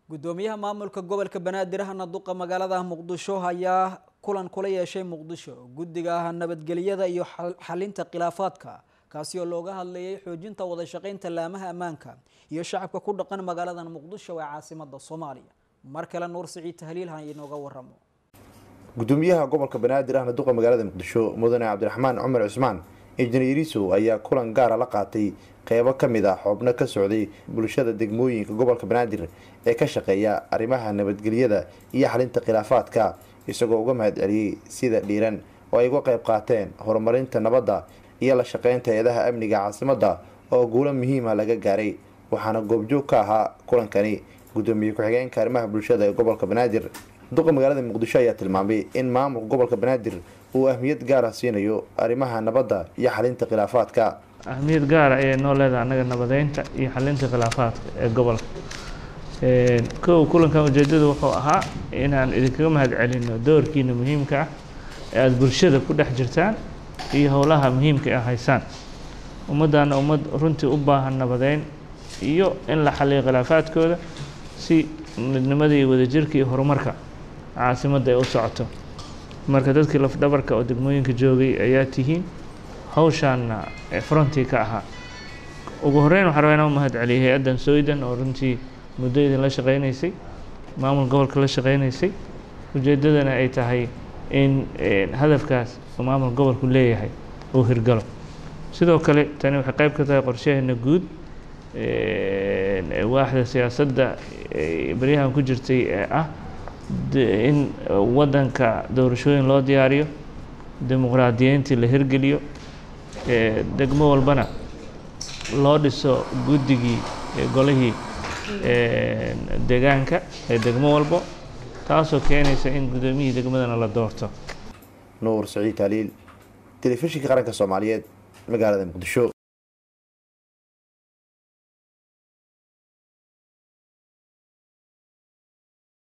gudoomiyaha maamulka gobolka Banaadir ahna duqa magaalada Muqdisho ayaa kulan kula yeeshay Muqdisho guddiga nabadgelyada iyo xalinta khilaafaadka kaasi oo looga hadlayay xoojinta wada shaqeynta laamaha ammaanka iyo shacabka ku dhaqan magaalada Muqdisho ee caasimadda Soomaaliya markale Nuur Saciid Tahliil ha inooga waramo gudoomiyaha gobolka Banaadir ahna duqa magaalada Muqdisho mudane Cabdiraxmaan Cumar Cusmaan injineeriso ayaa kulan gaar ah la qaatay qaybo kamid ah xubno ka socday bulshada degmooyinka gobolka Banaadir ee ka shaqeeya arrimaha nabadgelyada iyo xalinta khilaafaadka isagoo uga mahadceliyay sida dhiiran oo ay uga qayb qaateen horumarinta nabadda iyo la shaqeynta hay'adaha amniga caasimadda oo guulo muhiim ah laga gaaray waxaana goobjoog ka ahaa kulankani gudoomiye ku-xigeenka arrimaha bulshada ee gobolka Banaadir duqa magaalada Muqdisho ayaa tilmaamay in maamulka gobolka Banaadir uu ahmiyad gaar ah siinayo arrimaha nabadda iyo xalinta khilaafaadka ahmiyad gaar ah ee noo leedahay anaga nabadeynta iyo xalinta khilaafaadka ee gobolka kulankan ujeedadu wuxuu ahaa inaan idinkaga mahadcelino doorkiina muhiimka ah ee aad bulshada ku dhex jirtaan iyo howlaha muhiimka ah haysaan ummadana ummad runtii u baahan nabadeyn iyo in la xalliyo khilaafaadkooda si midnimada iyo wadajirka iyo horumarka caasimadda ay u socoto marka dadkii lafdhabarka oo degmooyinka joogay ayaa tihiin hawshaana fronti ka ahaa ugu horeyn waxaan rabaa inaan u mahadceliyo hay-addan Sooidan oo runtii muddo idin la shaqeynaysay maamul gobolka la shaqeynaysay ujeedadana ay tahay in hadafkaas oo maamul gobolku leeyahay uu hirgalo sidoo kale tani waxay qayb ka tahay qorshaheena guud waaxda siyaasadda bariyahan ku jirtay ee ah in wadanka doorashooyin loo diyaariyo dimuqraadiyeyntii la hirgeliyo degmo walbana loo dhiso guddigii golihii deegaanka ee degmo walbo taasoo keenaysa in gudoomiyihii degmadana la doorto Nuur Saciid Tahliil telefishinka qaranka Soomaaliyeed magaalada Muqdisho.